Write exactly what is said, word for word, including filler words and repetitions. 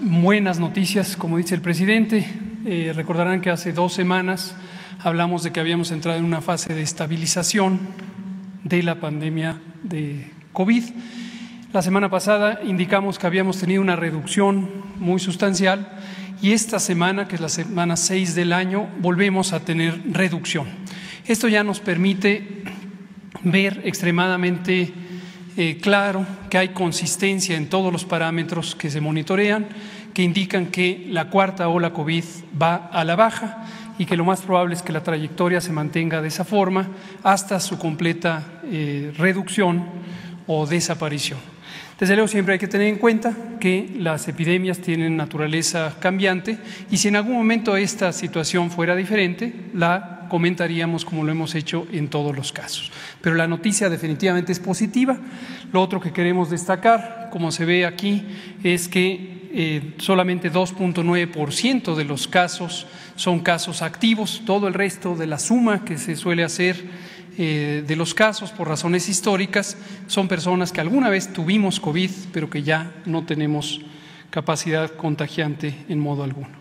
buenas noticias, como dice el presidente. Eh, recordarán que hace dos semanas hablamos de que habíamos entrado en una fase de estabilización de la pandemia de COVID. La semana pasada indicamos que habíamos tenido una reducción muy sustancial y esta semana, que es la semana seis del año, volvemos a tener reducción. Esto ya nos permite ver extremadamente eh, claro que hay consistencia en todos los parámetros que se monitorean, que indican que la cuarta ola COVID va a la baja y que lo más probable es que la trayectoria se mantenga de esa forma hasta su completa eh, reducción o desaparición. Desde luego siempre hay que tener en cuenta que las epidemias tienen naturaleza cambiante y si en algún momento esta situación fuera diferente, la comentaríamos como lo hemos hecho en todos los casos. Pero la noticia definitivamente es positiva. Lo otro que queremos destacar, como se ve aquí, es que eh, solamente dos punto nueve por ciento de los casos son casos activos. Todo el resto de la suma que se suele hacer Eh, de los casos por razones históricas son personas que alguna vez tuvimos COVID, pero que ya no tenemos capacidad contagiante en modo alguno.